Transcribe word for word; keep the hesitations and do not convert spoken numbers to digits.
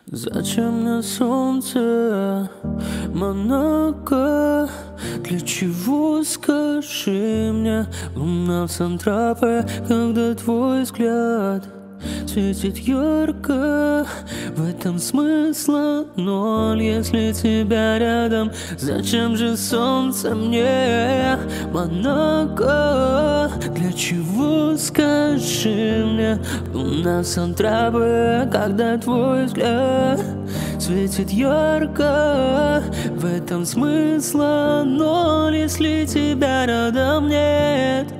Зачем мне солнце, Монако? Для чего, скажи мне, луна в Сан-Тропе, когда твой взгляд светит ярко? В этом смысла ноль, если тебя рядом. Зачем же солнце мне, Монако? Для чего, скажи мне, луна в Сан-Тропе, когда твой взгляд светит ярко? В этом смысла ноль, если тебя рядом нет.